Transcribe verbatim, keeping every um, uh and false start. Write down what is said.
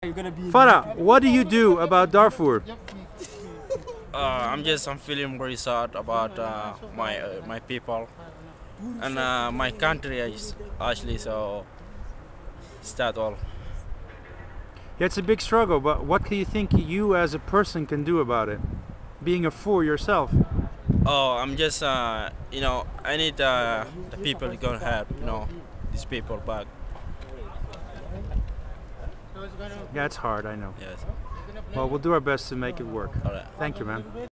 Farah, what do you do about Darfur? Uh, I'm just I'm feeling very sad about uh, my uh, my people and uh, my country is actually, so it's that all. Yeah, it's a big struggle, but what do you think you as a person can do about it? Being a fool yourself. Oh, I'm just uh, you know I need uh, the people to go help you know these people back. Yeah, it's hard, I know. Yes. Well, we'll do our best to make it work. All right. Thank you, man.